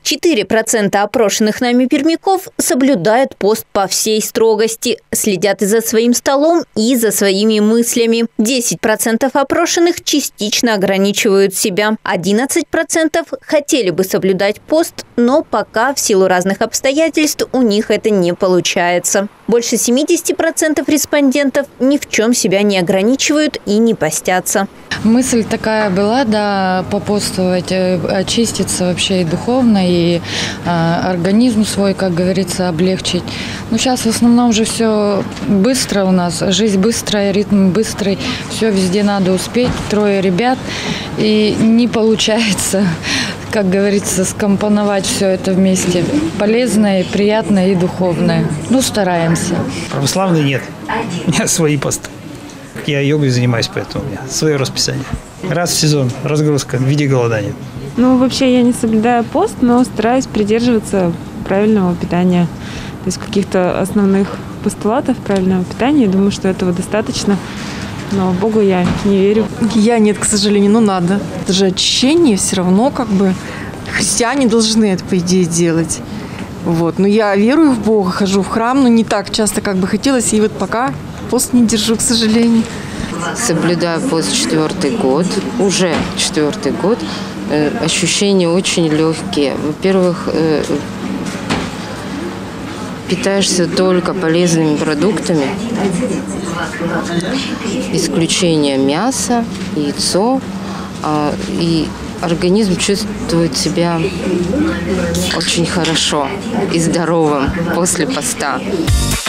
4% опрошенных нами пермяков соблюдают пост по всей строгости, следят и за своим столом, и за своими мыслями. 10% опрошенных частично ограничивают себя. 11% хотели бы соблюдать пост, но пока в силу разных обстоятельств у них это не получается. Больше 70% респондентов ни в чем себя не ограничивают и не постятся. Мысль такая была, да, попостовать, очиститься вообще и духовно, и организм свой, как говорится, облегчить. Но сейчас в основном же все быстро у нас, жизнь быстрая, ритм быстрый, все везде надо успеть, 3 ребят, и не получается, как говорится, скомпоновать все это вместе. Полезное, приятное и духовное. Ну, стараемся. Православный нет. У меня свои посты. Я йогой занимаюсь, поэтому у меня свое расписание. Раз в сезон разгрузка в виде голодания. Ну, вообще я не соблюдаю пост, но стараюсь придерживаться правильного питания. То есть каких-то основных постулатов правильного питания. Я думаю, что этого достаточно. Но Богу я не верю. Я нет, к сожалению, но надо. Это же очищение все равно как бы христиане должны это, по идее, делать. Вот. Но я верую в Бога, хожу в храм, но не так часто, как бы хотелось. И вот пока пост не держу, к сожалению. Соблюдаю пост 4-й год, уже 4-й год. Ощущения очень легкие. Во-первых, питаешься только полезными продуктами. Исключение мяса, яйцо. И организм чувствует себя очень хорошо и здоровым после поста.